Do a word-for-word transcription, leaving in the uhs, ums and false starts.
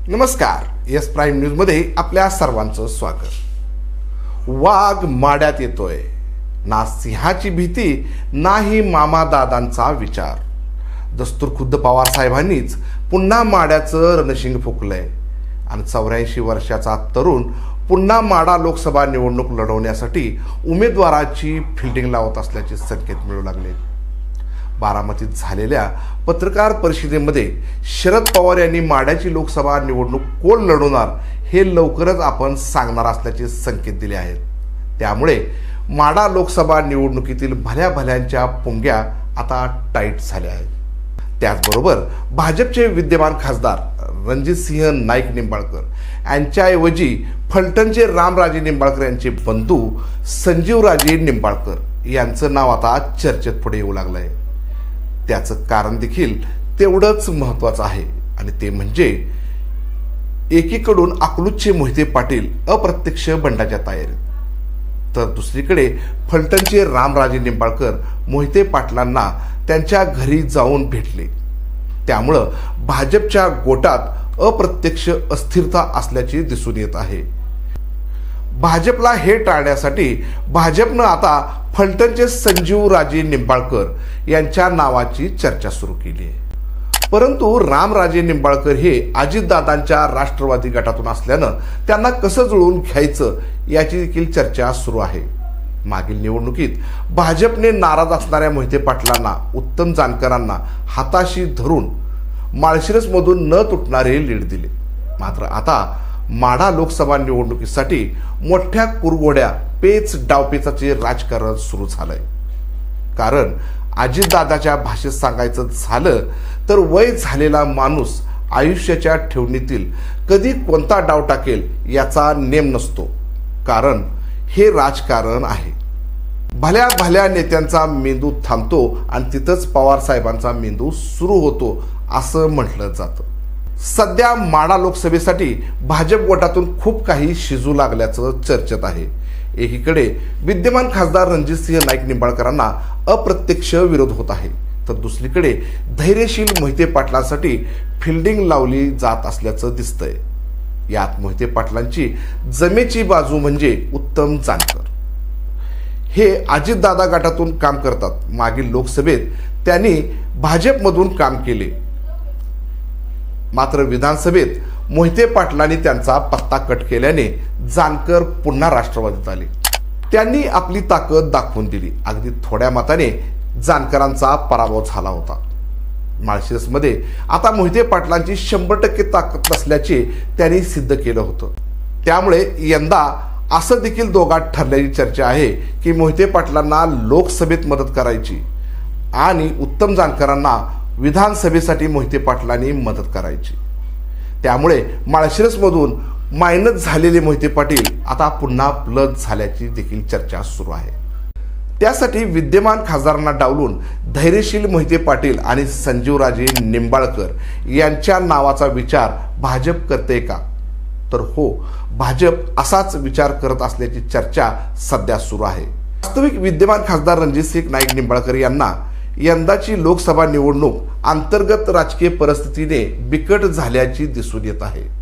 नमस्कार, S prime news मध्ये आपल्या सर्वांचं स्वागत। वाघ माड्यात येतोय, ना सिंहाची भीती नाही मामा दादांचा विचार। दस्तूर खुद्द पवार साहेबांनीच पुन्हा माड्याचं रणशिंग फुकलंय आणि चौऱ्याऐंशी वर्षाचा तरुण पुन्हा माडा लोकसभा निवडणूक लढवण्यासाठी उमेदवाराची फिल्डिंग लावत असल्याचे संकेत मिळू लागले। बारामतीत झालेल्या पत्रकार परिषदेमध्ये शरद पवार यांनी माड्याची लोकसभा निवडणूक कोण लढवणार हे लवकरच आपण सांगणार असल्याचे संकेत दिले आहेत। त्यामुळे माडा लोकसभा निवडणुकीतील भल्या भल्यांच्या पुंग्या आता टाईट झाल्या आहेत। त्याचबरोबर भाजपचे विद्यमान खासदार रणजितसिंह नाईक निंबाळकर यांच्याऐवजी फलटणचे रामराजे निंबाळकर यांचे बंधू संजीवराजे निंबाळकर यांचं नाव आता चर्चेत पुढे येऊ लागलंय। त्याचं कारण देखील तेवढंच महत्त्वाचं आहे आणि ते म्हणजे एकीकडून अकलूजचे मोहिते पाटील अप्रत्यक्ष बंडाच्या तयारीत, तर दुसरीकडे फलटणचे रामराजे निंबाळकर मोहिते पाटलांना त्यांच्या घरी जाऊन भेटले। त्यामुळं भाजपच्या गोटात अप्रत्यक्ष अस्थिरता असल्याचे दिसून येत आहे। भाजपला हे टाळण्यासाठी भाजपनं आता फलटणचे संजीवराजे निंबाळकर यांच्या नावाची चर्चा सुरू केली आहे। परंतु रामराजे निंबाळकर हे अजितदादांच्या राष्ट्रवादी गटातून असल्यानं त्यांना कसं जुळवून घ्यायचं याची देखील चर्चा सुरू आहे। मागील निवडणुकीत भाजपने नाराज असणाऱ्या मोहिते पाटलांना, उत्तम जानकरांना हाताशी धरून माळशिरसमधून न तुटणारे लीड दिले। मात्र आता माढा लोकसभा निवडणुकीसाठी मोठ्या कुरघोड्या पेच डावपेचाचे राजकारण सुरू झालंय। कारण अजितदादाच्या भाषेत सांगायचं झालं तर वय झालेला माणूस आयुष्याच्या ठेवणीतील कधी कोणता डाव टाकेल याचा नेम नसतो, कारण हे राजकारण आहे। भल्या भल्या नेत्यांचा मेंदू थांबतो आणि तिथंच पवार साहेबांचा मेंदू सुरू होतो असं म्हटलं जातं। सध्या माडा लोकसभेसाठी भाजप गटातून खूप काही शिजू लागल्याचं चर्चेत आहे। एकीकडे विद्यमान खासदार रणजितसिंह नाईक निंबाळकरांना अप्रत्यक्ष विरोध होत आहे, तर दुसरीकडे धैर्यशील मोहिते पाटलांसाठी फिल्डिंग लावली जात असल्याचं दिसतंय। यात मोहिते पाटलांची जमेची बाजू म्हणजे उत्तम जानकर। हे अजितदादा गटातून काम करतात। मागील लोकसभेत त्यांनी भाजपमधून काम केले, मात्र विधानसभेत मोहिते पाटलांनी त्यांचा पत्ता कट केल्याने जानकर पुन्हा राष्ट्रवादीत आले। त्यांनी आपली ताकद दाखवून दिली। अगदी थोड्या मताने जानकरांचा पराभव झाला होता। माळशिरसमध्ये आता मोहिते पाटलांची शंभर टक्के ताकद नसल्याचे त्यांनी सिद्ध केलं होतं। त्यामुळे यंदा असं देखील दोघात ठरल्याची चर्चा आहे की मोहिते पाटलांना लोकसभेत मदत करायची आणि उत्तम जानकरांना विधानसभेसाठी मोहिते पाटलांनी मदत करायची। त्यामुळे माळशिरसमधून मायनस झालेले मोहिते पाटील आता पुन्हा प्लस झाल्याची देखील चर्चा सुरू आहे। त्यासाठी विद्यमान खासदारांना डावलून धैर्यशील मोहिते पाटील आणि संजीवराजे निंबाळकर यांच्या नावाचा विचार भाजप करते का? तर हो, भाजप असाच विचार करत असल्याची चर्चा सध्या सुरू आहे। वास्तविक विद्यमान खासदार रणजितसिंह नाईक निंबाळकर यांना यंदाची लोकसभा निवडणूक अंतर्गत राजकीय परिस्थितीने बिकट झाल्याची दिसून येत आहे।